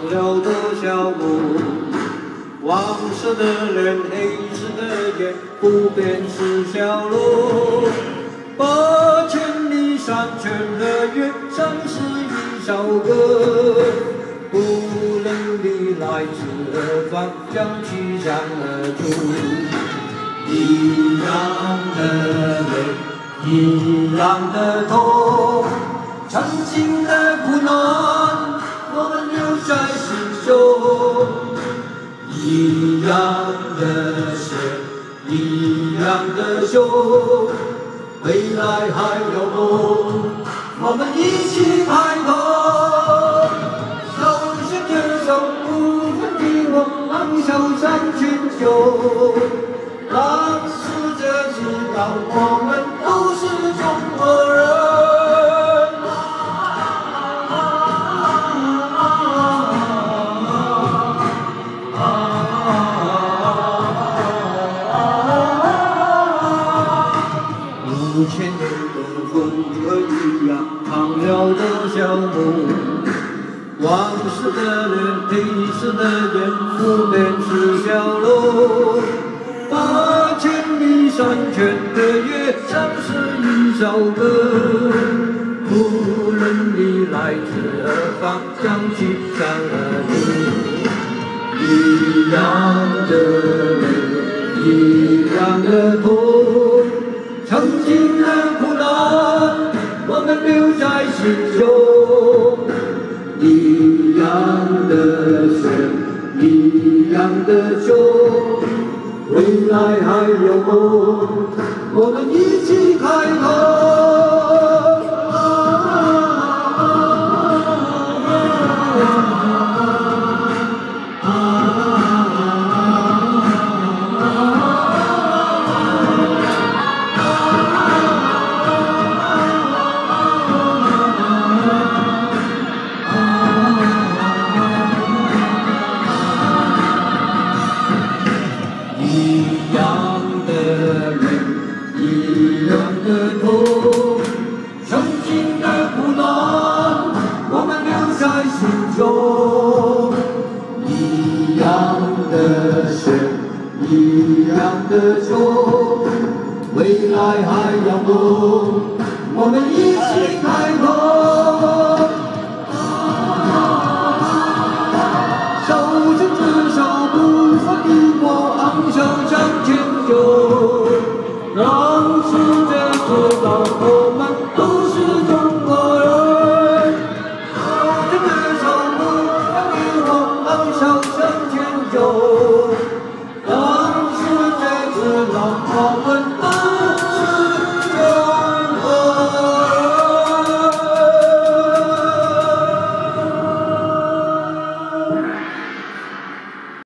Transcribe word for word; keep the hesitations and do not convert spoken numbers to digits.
了多少梦？黄色的脸，黑色的眼，不变是小路。八千里山泉的月，像是一首歌。不论你来自何方，将去向何处。一样的泪，一样的痛，曾经的苦难，我们留在心中。一样的血，一样的胸，未来还有梦，我们一起抬头，手牵着手，不分你我，昂首向前走，让世界知道我们都是中国人。五千年的风和雨啊，藏了多少梦？黄色的脸，黑色的眼，不变是小路。八千里山泉的月，像是一首歌。无论你来自何方，将去向何处。一样的泪，一样的痛。曾经的苦难，我们留在心中。一样的血，一样的胸，未来还有梦，我们一起开头。一样的泪，一样的痛，曾经的苦难，我们留在心中。一样的血，一样的胸，未来还有梦，我们一起开头。手牵着手，不分你我，昂首向前走，让世界知道我。